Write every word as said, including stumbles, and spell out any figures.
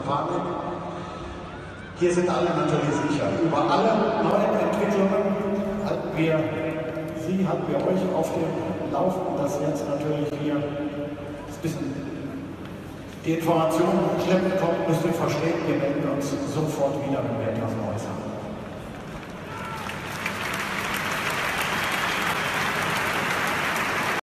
Panik. Hier sind alle natürlich sicher. Über alle neuen Entwicklungen halten wir Sie, halten wir euch auf dem Laufenden, dass jetzt natürlich hier ein bisschen die Informationen schleppend kommt, müsst ihr verstehen, wir melden uns sofort wieder, wenn wir etwas Neues haben.